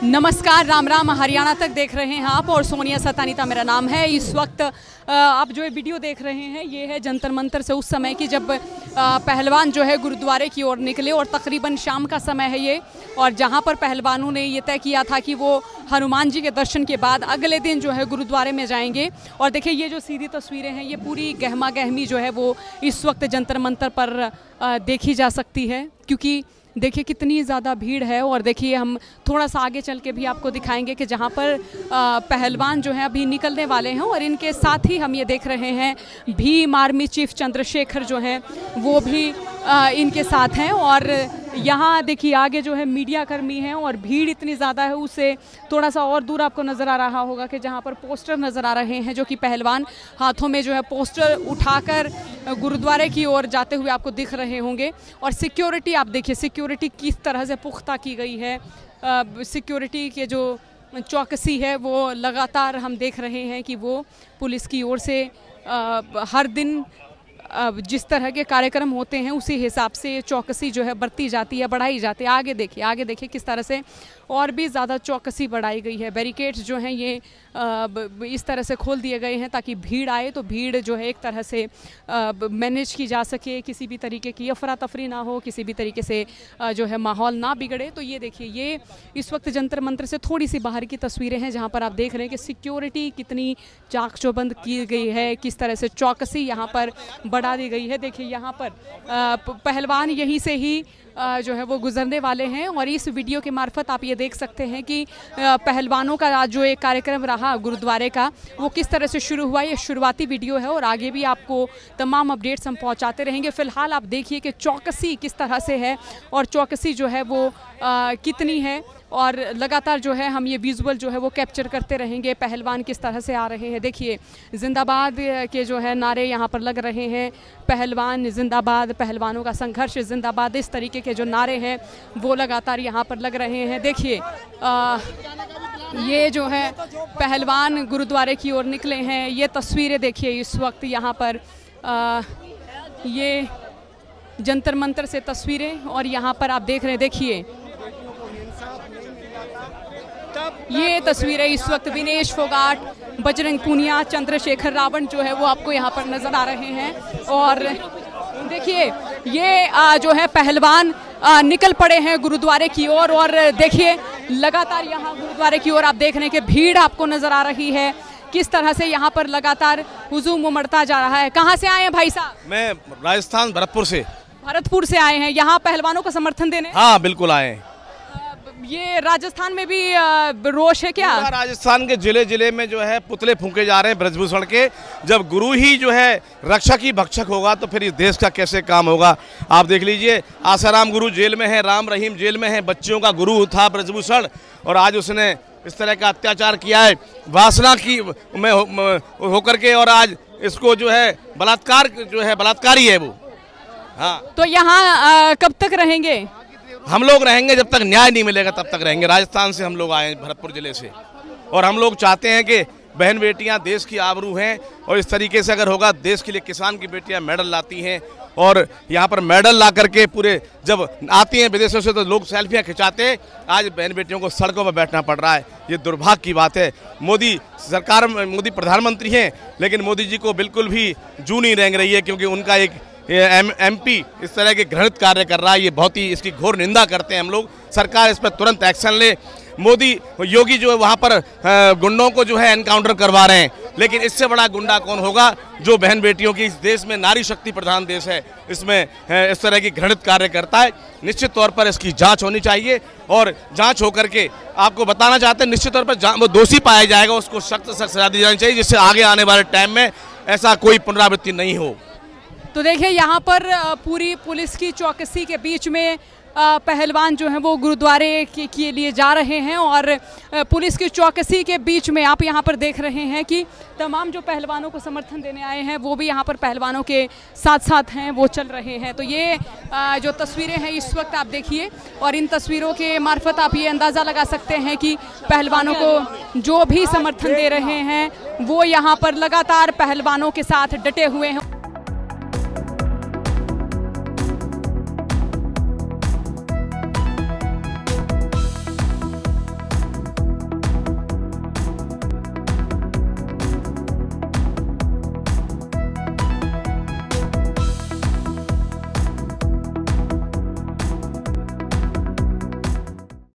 नमस्कार, राम राम। हरियाणा तक देख रहे हैं आप और सोनिया सतानीता मेरा नाम है। इस वक्त आप जो वीडियो देख रहे हैं ये है जंतर मंतर से उस समय की जब पहलवान जो है गुरुद्वारे की ओर निकले और तकरीबन शाम का समय है ये, और जहां पर पहलवानों ने ये तय किया था कि वो हनुमान जी के दर्शन के बाद अगले दिन जो है गुरुद्वारे में जाएंगे। और देखिए ये जो सीधी तस्वीरें हैं ये पूरी गहमा गहमी जो है वो इस वक्त जंतर मंतर पर देखी जा सकती है, क्योंकि देखिए कितनी ज़्यादा भीड़ है। और देखिए हम थोड़ा सा आगे चल के भी आपको दिखाएंगे कि जहाँ पर पहलवान जो है अभी निकलने वाले हैं, और इनके साथ ही हम ये देख रहे हैं भीम आर्मी चीफ चंद्रशेखर जो हैं वो भी इनके साथ हैं। और यहाँ देखिए आगे जो है मीडिया कर्मी हैं और भीड़ इतनी ज़्यादा है, उससे थोड़ा सा और दूर आपको नज़र आ रहा होगा कि जहाँ पर पोस्टर नज़र आ रहे हैं, जो कि पहलवान हाथों में जो है पोस्टर उठाकर गुरुद्वारे की ओर जाते हुए आपको दिख रहे होंगे। और सिक्योरिटी आप देखिए, सिक्योरिटी किस तरह से पुख्ता की गई है। सिक्योरिटी के जो चौकसी है वो लगातार हम देख रहे हैं कि वो पुलिस की ओर से हर दिन जिस तरह के कार्यक्रम होते हैं उसी हिसाब से चौकसी जो है बढ़ती जाती है, बढ़ाई जाती है। आगे देखिए किस तरह से और भी ज़्यादा चौकसी बढ़ाई गई है। बैरिकेड्स जो हैं ये इस तरह से खोल दिए गए हैं ताकि भीड़ आए तो भीड़ जो है एक तरह से मैनेज की जा सके, किसी भी तरीके की अफरा तफरी ना हो, किसी भी तरीके से जो है माहौल ना बिगड़े। तो ये देखिए ये इस वक्त जंतर मंतर से थोड़ी सी बाहर की तस्वीरें हैं, जहाँ पर आप देख रहे हैं कि सिक्योरिटी कितनी चाक चौबंद की गई है, किस तरह से चौकसी यहाँ पर बढ़ा दी गई है। देखिए यहाँ पर पहलवान यहीं से ही जो है वो गुजरने वाले हैं, और इस वीडियो के मार्फत आप ये देख सकते हैं कि पहलवानों का आज जो एक कार्यक्रम रहा गुरुद्वारे का वो किस तरह से शुरू हुआ। ये शुरुआती वीडियो है और आगे भी आपको तमाम अपडेट्स हम पहुंचाते रहेंगे। फ़िलहाल आप देखिए कि चौकसी किस तरह से है और चौकसी जो है वो कितनी है, और लगातार जो है हम ये विजुअल जो है वो कैप्चर करते रहेंगे। पहलवान किस तरह से आ रहे हैं, देखिए जिंदाबाद के जो है नारे यहाँ पर लग रहे हैं। पहलवान जिंदाबाद, पहलवानों का संघर्ष जिंदाबाद, इस तरीके के जो नारे हैं वो लगातार यहाँ पर लग रहे हैं। देखिए ये जो है पहलवान गुरुद्वारे की ओर निकले हैं, ये तस्वीरें देखिए इस वक्त यहाँ पर ये जंतर मंतर से तस्वीरें, और यहाँ पर आप देख रहे हैं देखिए ये तस्वीरें इस वक्त विनेश फोगाट, बजरंग पूनिया, चंद्रशेखर रावण जो है वो आपको यहाँ पर नजर आ रहे हैं। और देखिए ये जो है पहलवान निकल पड़े हैं गुरुद्वारे की ओर, और देखिए लगातार यहाँ गुरुद्वारे की ओर आप देख रहे हैं कि भीड़ आपको नजर आ रही है, किस तरह से यहाँ पर लगातार हुजूम उमड़ता जा रहा है। कहाँ से आए हैं भाई साहब? मैं राजस्थान भरतपुर से। भरतपुर से आए हैं यहाँ पहलवानों को समर्थन देने? हाँ बिल्कुल आए हैं। ये राजस्थान में भी रोष है क्या? राजस्थान के जिले जिले में जो है पुतले फूंके जा रहे हैं ब्रजभूषण के। जब गुरु ही जो है रक्षक ही भक्षक होगा तो फिर इस देश का कैसे काम होगा। आप देख लीजिए आसाराम गुरु जेल में है, राम रहीम जेल में है, बच्चियों का गुरु था ब्रजभूषण, और आज उसने इस तरह का अत्याचार किया है वासना की में होकर के, और आज इसको जो है बलात्कार जो है बलात्कारी है वो। हाँ तो यहाँ कब तक रहेंगे? हम लोग रहेंगे जब तक न्याय नहीं मिलेगा तब तक रहेंगे। राजस्थान से हम लोग आए हैं, भरतपुर जिले से, और हम लोग चाहते हैं कि बहन बेटियां देश की आबरू हैं, और इस तरीके से अगर होगा देश के लिए किसान की बेटियां मेडल लाती हैं, और यहाँ पर मेडल ला करके पूरे जब आती हैं विदेशों से तो लोग सेल्फियाँ खिंचाते हैं। आज बहन बेटियों को सड़कों पर बैठना पड़ रहा है, ये दुर्भाग्य की बात है। मोदी सरकार, मोदी प्रधानमंत्री हैं, लेकिन मोदी जी को बिल्कुल भी जू नहीं रेंग रही है, क्योंकि उनका एक MP इस तरह के घृणित कार्य कर रहा है। ये बहुत ही इसकी घोर निंदा करते हैं हम लोग। सरकार इस पर तुरंत एक्शन ले। मोदी योगी जो है वहाँ पर गुंडों को जो है एनकाउंटर करवा रहे हैं, लेकिन इससे बड़ा गुंडा कौन होगा जो बहन बेटियों की, इस देश में नारी शक्ति प्रधान देश है, इसमें इस तरह की घृणित कार्य करता है। निश्चित तौर पर इसकी जांच होनी चाहिए, और जांच होकर के आपको बताना चाहते हैं निश्चित तौर पर वो दोषी पाया जाएगा, उसको सख्त सख्त सजा दी जानी चाहिए, जिससे आगे आने वाले टाइम में ऐसा कोई पुनरावृत्ति नहीं हो। तो देखिए यहाँ पर पूरी पुलिस की चौकसी के बीच में पहलवान जो हैं वो गुरुद्वारे के लिए जा रहे हैं, और पुलिस की चौकसी के बीच में आप यहाँ पर देख रहे हैं कि तमाम जो पहलवानों को समर्थन देने आए हैं वो भी यहाँ पर पहलवानों के साथ साथ हैं, वो चल रहे हैं। तो ये जो तस्वीरें हैं इस वक्त आप देखिए, और इन तस्वीरों के मार्फत आप ये अंदाज़ा लगा सकते हैं कि पहलवानों को जो भी समर्थन दे रहे हैं वो यहाँ पर लगातार पहलवानों के साथ डटे हुए हैं।